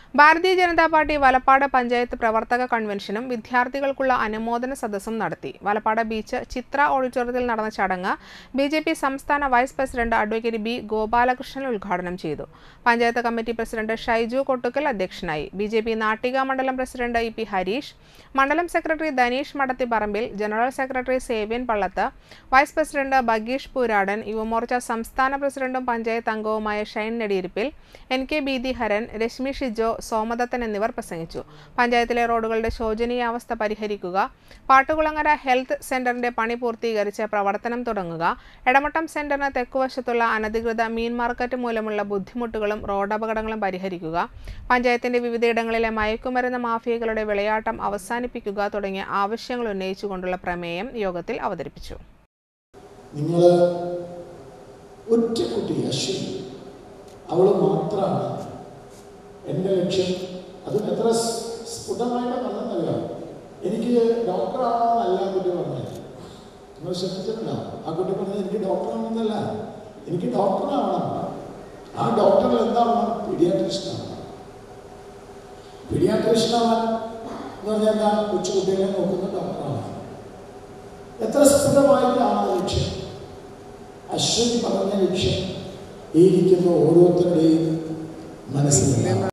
Bharatiya Janata party Valappad panchayat പ്രവർത്തക കൺവെൻഷനും വിദ്യാർത്ഥികൾക്കുള്ള അനുമോദന സദസ്സും നടത്തി. വലപ്പാട് ബീച്ച് ചിത്ര ഓഡിറ്റോറിയത്തിൽ നടന്ന ചടങ്ങ് ബിജെപി സംസ്ഥാന vice president advocate B Gopalakrishnan ഉദ്ഘാടനം ചെയ്തു. പഞ്ചായത്ത് കമ്മിറ്റി പ്രസിഡന്റ് ഷൈജു കൊട്ടുക്കൽ അധ്യക്ഷനായി. ബിജെപി നാട്ടിക മണ്ഡലം പ്രസിഡന്റ് ഇ പി ഹരീഷ്, മണ്ഡലം secretary Dhaneesh Madathipparambil, general secretary Sevyan Pallath, vice president Bageesh Pooradan, Yuvamorcha സംസ്ഥാന പ്രസിഡന്റും പഞ്ചായത്ത് അംഗവുമായ ഷൈൻ നെടിയിരിപ്പിൽ, എൻ കെ ബീതി ഹരൻ, രശ്മി ഷിജോ, സോമദത്തൻ എന്നിവർ പ്രസംഗിച്ചു. പഞ്ചായത്തിലെ റോഡുകളുടെ ശോചനീയാവസ്ഥ പരിഹരിക്കുക, പാട്ടുകുളങ്ങര ഹെൽത്ത് സെന്ററിന്റെ പണി പൂർത്തീകരിച്ച് പ്രവർത്തനം തുടങ്ങുക, എടമട്ടം സെന്ററിന് തെക്കുവശത്തുള്ള അനധികൃത മീൻ മാർക്കറ്റ് മൂലമുള്ള ബുദ്ധിമുട്ടുകളും റോഡപകടങ്ങളും പരിഹരിക്കുക, പഞ്ചായത്തിന്റെ വിവിധയിടങ്ങളിലെ മയക്കുമരുന്ന് മാഫിയകളുടെ വിളയാട്ടം അവസാനിപ്പിക്കുക തുടങ്ങിയ ആവശ്യങ്ങൾ ഉന്നയിച്ചുകൊണ്ടുള്ള പ്രമേയം യോഗത്തിൽ അവതരിപ്പിച്ചു. അവൾ മാത്രമാണ് എൻ്റെ ലക്ഷ്യം. അതും എത്ര സ്ഫുടമായിട്ട് പറഞ്ഞതറിയാം. എനിക്ക് ഡോക്ടറാവണമെന്നല്ല ആ കുട്ടി പറഞ്ഞത്. നിങ്ങൾ ശ്രദ്ധിച്ചിട്ടുണ്ടോ? ആ കുട്ടി പറഞ്ഞത് എനിക്ക് ഡോക്ടറാവണമെന്നല്ല, എനിക്ക് ഡോക്ടറാവണം. ആ ഡോക്ടറിൽ എന്താവണം? പീഡിയാട്രിസ്റ്റാവണം. പീഡിയാട്രിസ്റ്റാവാൻ എന്ന് പറഞ്ഞാൽ എന്താ? കൊച്ചുകുട്ടികളെ നോക്കുന്ന ഡോക്ടറാവണം. എത്ര സ്ഫുടമായിട്ടാണ് ലക്ഷ്യം. അശ്വതി പറഞ്ഞ ലക്ഷ്യം ഇരിക്കുന്ന ഓരോരുത്തരുടെയും മനസ്സിൽ